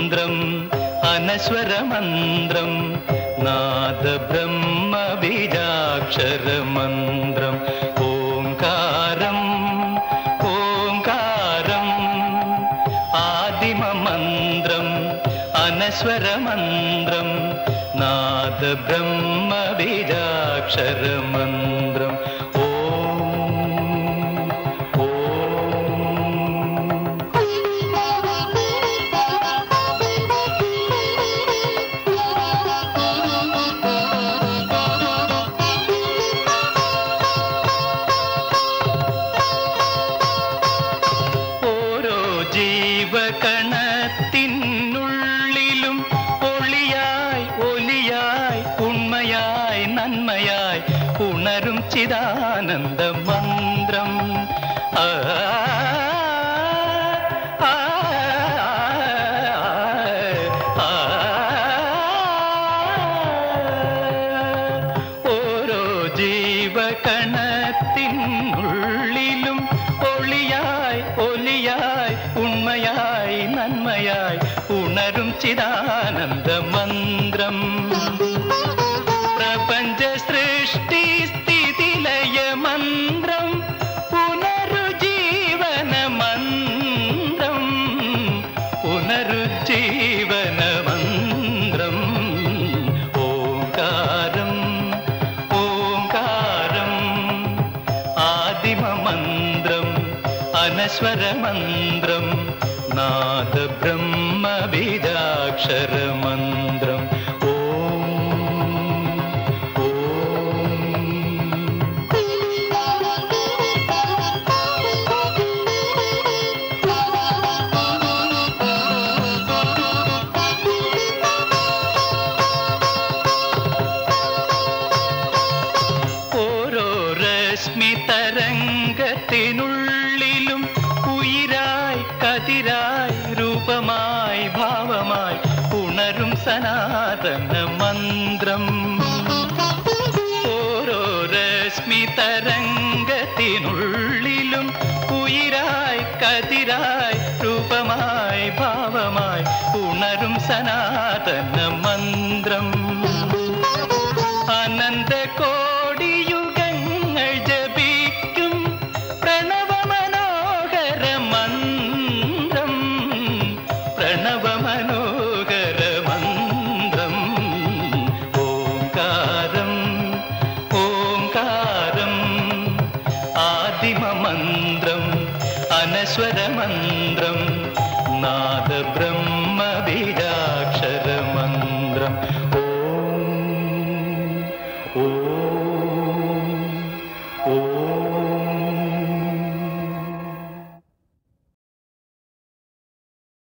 മന്ത്രം അനശ്വരമന്ത്രം നാദബ്രഹ്മ ബീജാക്ഷരമന്ത്രം ഓംകാരം ഓംകാരം ആദിമമന്ത്രം അനശ്വരമന്ത്രം നാദബ്രഹ്മ ബീജാക്ഷരമന്ത്രം ജീവകണത്തിനുള്ളിലും ഒളിയായി ഒലിയായി ഉണ്മയായി നന്മയായി ഉണരും ചിദാനന്ദ മന്ത്രം ഓരോ ജീവകണത്തിനുള്ളിലും ഒളിയായി ഒലിയായി ഉണ്മയായി നന്മയായി ഉണരും ചിദാനന്ദ മന്ത്രം പ്രപഞ്ച സൃഷ്ടി സ്ഥിതിലയ മന്ത്രം പുനരുജ്ജീവന മന്ത്രം പുനരുജ്ജീവന മന്ത്രം ഓംകാരം ഓംകാരം ആദിമമന്ത്രം അനശ്വരമന്ത്രം നാദബ്രഹ്മ ബീജാക്ഷരമന്ത്രം ഓരോ രശ്മി തരംഗത്തിനുള്ളിലും ഉയിരായി കതിരായി രൂപമായി ഭാവമായി ഉണരും സനാതന മന്ത്രം ഓരോ രശ്മി തരംഗത്തിനുള്ളിലും ഉയിരായി കതിരായി രൂപമായി ഭാവമായി ഉണരും സനാതന മന്ത്രം അനന്ത കോടി യുഗങ്ങൾ ജപിക്കും പ്രണവമനോഹര മന്ത്രം പ്രണവമനോഹര മന്ത്രം ഓംകാരം ഓംകാരം ആദിമമന്ത്രം അനശ്വരമന്ത്രം നാദബ്രഹ്മ ബീജാക്ഷരമന്ത്രം ഓം